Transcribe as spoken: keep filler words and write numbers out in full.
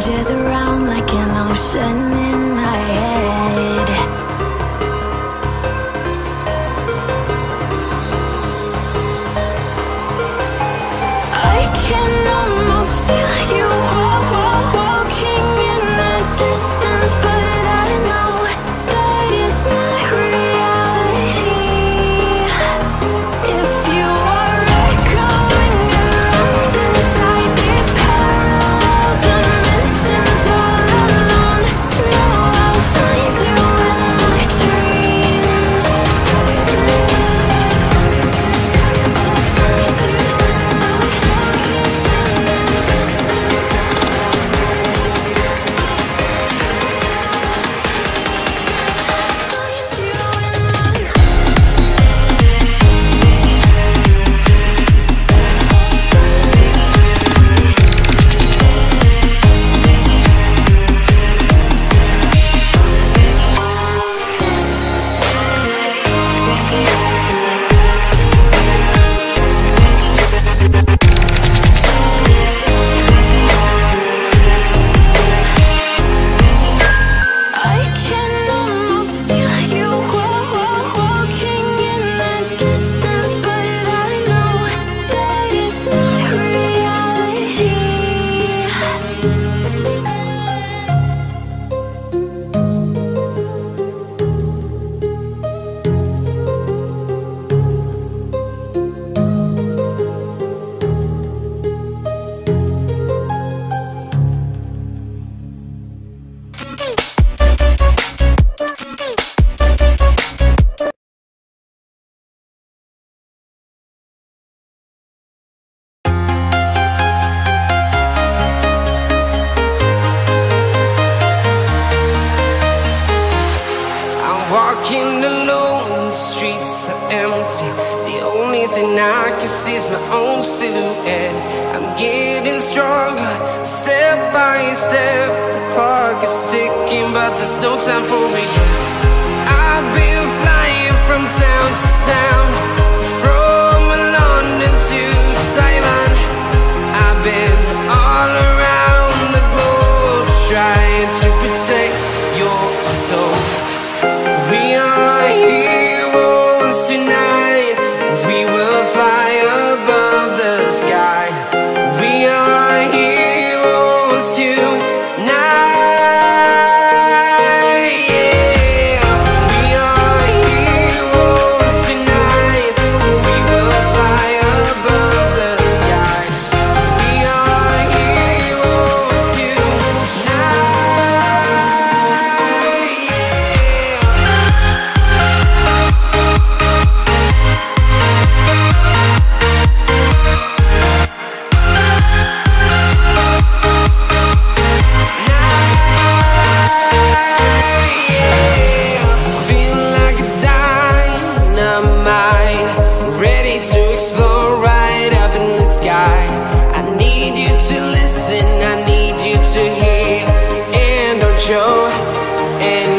Images around like an ocean in my head. I can almost feel you walking in the distance, but I know that it's not reality. If you are echoing around inside these parallel dimensions all alone, know I'll find you in my dreams. I can almost feel you walking in the distance, but I know that it's not reality. I'm walking alone, the streets are empty. The only thing I can see is my own silhouette. I'm getting stronger, step by step. The clock is ticking, but there's no time for regrets. I've been flying from town to town, from London to Taiwan. I've been all around the globe, trying to protect your soul. We are heroes tonight. We will fly above the sky. We are heroes tonight. Yeah. We are heroes tonight. We will fly above the sky. We are heroes tonight. I need you to hear, and don't show, and